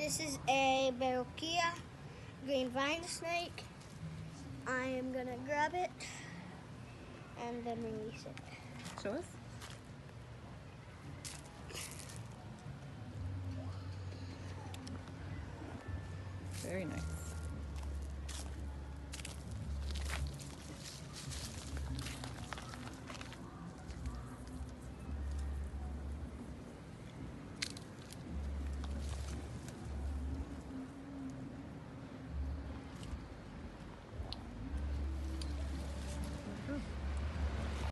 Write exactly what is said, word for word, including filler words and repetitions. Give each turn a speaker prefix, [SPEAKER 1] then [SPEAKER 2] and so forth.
[SPEAKER 1] This is a Barokia green vine snake. I am gonna grab it and then release it.
[SPEAKER 2] Show us. Very nice.